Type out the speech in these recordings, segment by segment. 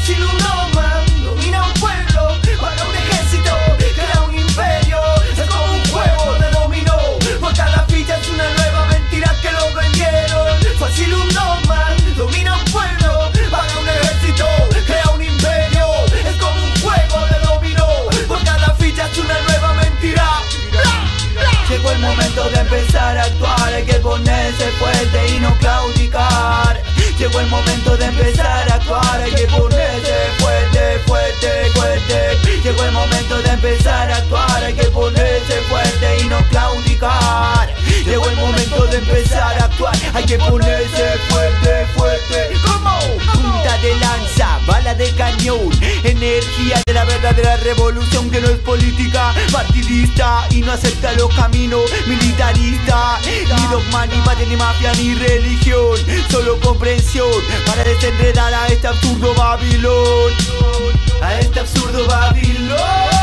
fácil un dogma, domina un pueblo, paga un ejército, crea un imperio. Es como un juego de dominó, por cada ficha es una nueva mentira que lo vendieron. Fácil un dogma, domina un pueblo, paga un ejército, crea un imperio. Es como un juego de dominó, por cada ficha es una nueva mentira. Llegó el momento de empezar a actuar, hay que ponerse fuerte y no claudicar. Llegó el momento de empezar a actuar, hay que ponerse fuerte, fuerte, fuerte. Llegó el momento de empezar a actuar, hay que ponerse fuerte y no claudicar. Llegó el momento de empezar a actuar, hay que ponerse fuerte, fuerte. ¿Cómo? Punta de lanza, bala de cañón, energía de la verdadera revolución que no es política partidista y no acepta los caminos militaristas, ni dogma, ni patria, ni mafia, ni religión. Solo comprensión para desenredar a este absurdo Babilón, a este absurdo Babilón.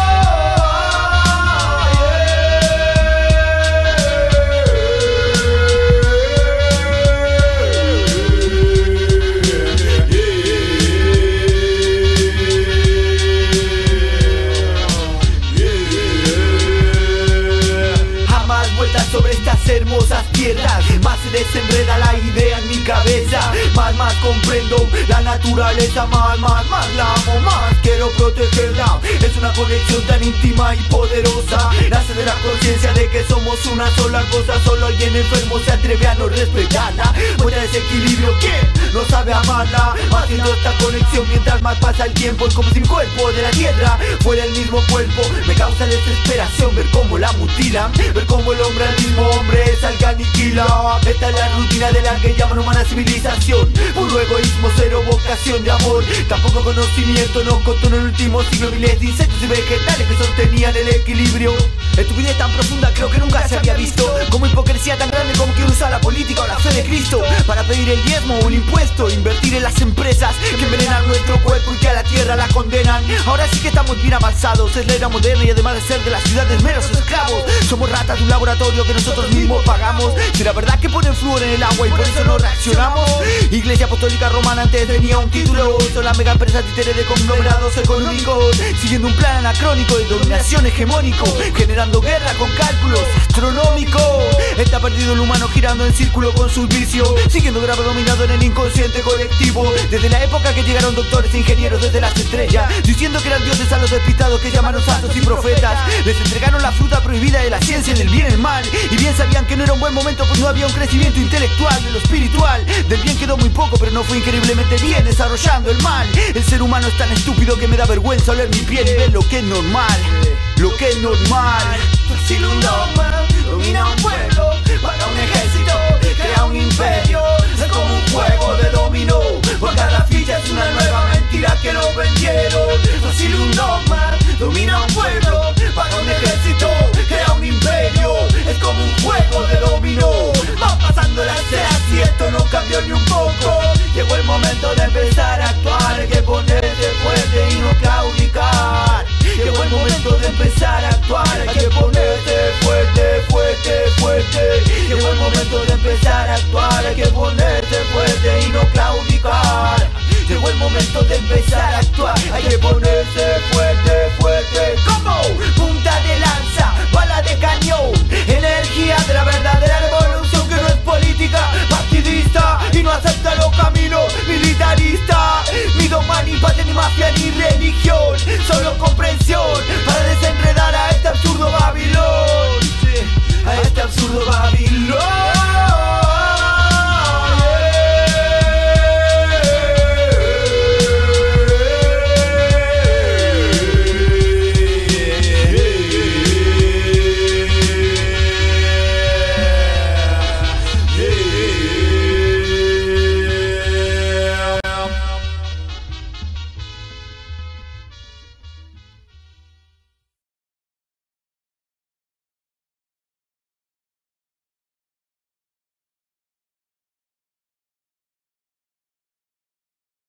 Sobre estas hermosas tierras, más se desenreda la idea en mi cabeza. Más comprendo la naturaleza, más la amo, más quiero protegerla. Es una conexión tan íntima y poderosa, nace de la conciencia de que somos una sola cosa. Solo alguien enfermo se atreve a no respetarla. Muestra desequilibrio, ¿quién no sabe amarla? Haciendo esta conexión mientras más pasa el tiempo, es como si mi cuerpo de la tierra fuera el mismo cuerpo. Me causa desesperación ver cómo la mutilan, ver cómo el hombre al mismo hombre es al que aniquila. Esta es la rutina de la que llaman humana civilización. Puro egoísmo, cero vocación de amor, tampoco conocimiento. Nos costó en el último siglo miles de insectos y vegetales que sostenían el equilibrio. Estupidez tan profunda creo que nunca se había visto, como hipocresía tan grande como que usa la política o la fe de Cristo para pedir el diezmo o el impuesto, invertir en las empresas que envenenan nuestro cuerpo y que a la tierra la condenan. Ahora sí que estamos bien avanzados, es la era moderna y además de ser de las ciudades meros esclavos, somos ratas de un laboratorio que nosotros mismos pagamos. Si la verdad que ponen flúor en el agua y por eso no reaccionamos. Iglesia Apostólica Romana antes tenía un título, son la mega empresa títere de conglomerados económicos, siguiendo un plan anacrónico de dominación hegemónico, generando guerra con cálculos astronómicos. Está perdido el humano girando en círculo con sus vicios, siguiendo grave dominado en el inconsciente colectivo. Desde la época que llegaron doctores e ingenieros desde las estrellas, diciendo que eran dioses a los despistados que llamaron santos y profetas. Les entregaron la fruta prohibida de la ciencia del bien y el mal, y bien sabían que no era un buen momento, pues no había un crecimiento intelectual de lo espiritual. Del bien quedó muy poco, pero no fue increíblemente bien desarrollando el mal. El ser humano es tan estúpido que me da vergüenza oler mi piel y ver lo que es normal, lo que es normal. Fácil un dogma, domina un pueblo, paga un ejército, crea un imperio. Es como un juego de dominó, por cada ficha es una nueva mentira que lo vendieron. Fácil un dogma, domina un pueblo, paga un ejército.